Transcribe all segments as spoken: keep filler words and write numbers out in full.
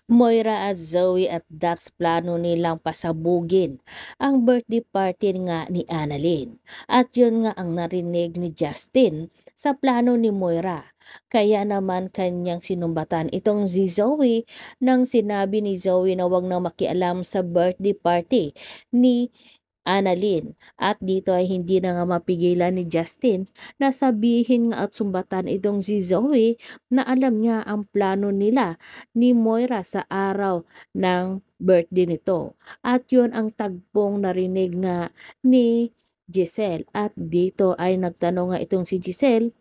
Moira at Zoe at Dax plano nilang pasabugin ang birthday party nga ni Annalyn. At yun nga ang narinig ni Justin sa plano ni Moira. Kaya naman kanyang sinumbatan itong si Zoe nang sinabi ni Zoe na wag na makialam sa birthday party ni Annalyn. At dito ay hindi na nga mapigilan ni Justin na sabihin nga at sumbatan itong si Zoe na alam niya ang plano nila ni Moira sa araw ng birthday nito. At yun ang tagpong narinig nga ni Giselle. At dito ay nagtanong nga itong si Giselle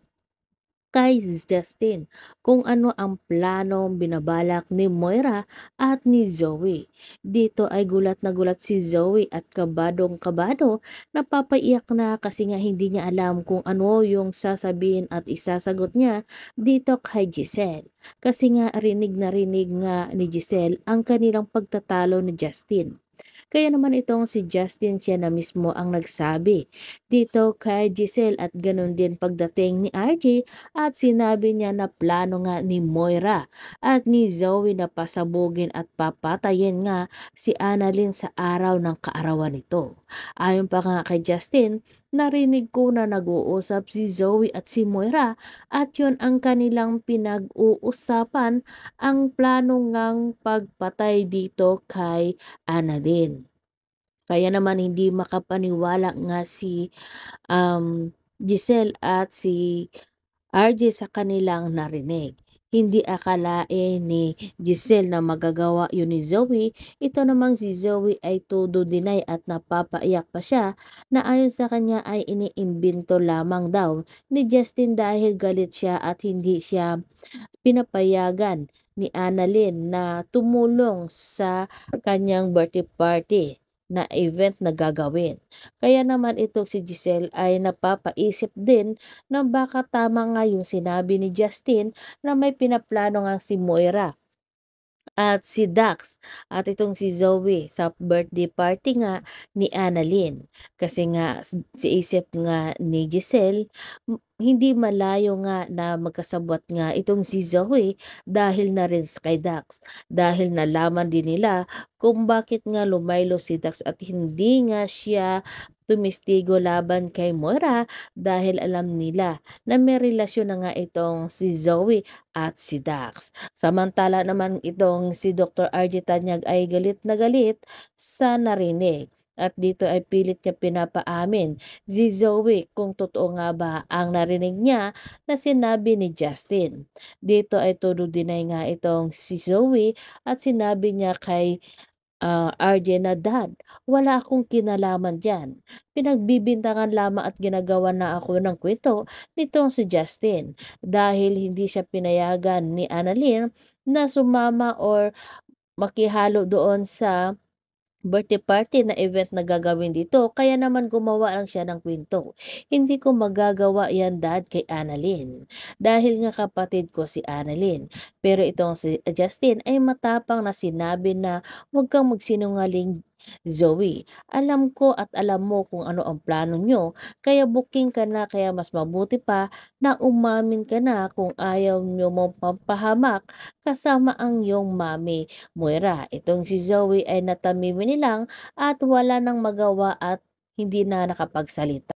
kay Justin kung ano ang planong binabalak ni Moira at ni Zoe. Dito ay gulat na gulat si Zoe at kabadong kabado, napapaiyak na kasi nga hindi niya alam kung ano yung sasabihin at isasagot niya dito kay Giselle. Kasi nga rinig na rinig nga ni Giselle ang kanilang pagtatalo ni Justin. Kaya naman itong si Justin siya na mismo ang nagsabi dito kay Giselle at ganun din pagdating ni R J at sinabi niya na plano nga ni Moira at ni Zoe na pasabugin at papatayin nga si Annalyn sa araw ng kaarawan nito. Ayon pa nga kay Justin, narinig ko na nag-uusap si Zoe at si Moira at yun ang kanilang pinag-uusapan ang plano ngang pagpatay dito kay Annalyn. Kaya naman hindi makapaniwala nga si, um, Giselle at si R J sa kanilang narinig. Hindi akalain ni Giselle na magagawa yun ni Zoe. Ito namang si Zoe ay todo deny at napapaiyak pa siya na ayon sa kanya ay iniimbento lamang daw ni Justin dahil galit siya at hindi siya pinapayagan ni Annalyn na tumulong sa kanyang birthday party na event na gagawin. Kaya naman itong si Giselle ay napapaisip din na baka tama nga yung sinabi ni Justin na may pinaplano nga si Moira at si Dax at itong si Zoe sa birthday party nga ni Annalyn. Kasi nga s- sa isip nga ni Giselle, m- hindi malayo nga na magkasabot nga itong si Zoe dahil na rin sa kay Dax. Dahil nalaman din nila kung bakit nga lumaylo si Dax at hindi nga siya tumistigo laban kay Moira dahil alam nila na may relasyon na nga itong si Zoe at si Dax. Samantala naman itong si Doctor R J Tanyag ay galit na galit sa narinig. At dito ay pilit niya pinapaamin si Zoe kung totoo nga ba ang narinig niya na sinabi ni Justin. Dito ay todo deny nga itong si Zoe at sinabi niya kay ah, R J na, "Dad, wala akong kinalaman diyan. Pinagbibintangan lamang at ginagawa na ako ng kwento nitong si Justin dahil hindi siya pinayagan ni Annalyn na sumama or makihalo doon sa birthday party na event na gagawin dito kaya naman gumawa lang siya ng kwento. Hindi ko magagawa yan dad kay Annalyn dahil nga kapatid ko si Annalyn. Pero itong si Justin ay matapang na sinabi na huwag kang magsinungaling Zoe. Alam ko at alam mo kung ano ang plano nyo kaya booking ka na kaya mas mabuti pa na umamin ka na kung ayaw nyo mong pampahamak kasama ang iyong mami Moira. Itong si Zoe ay natamimi lang at wala nang magawa at hindi na nakapagsalita.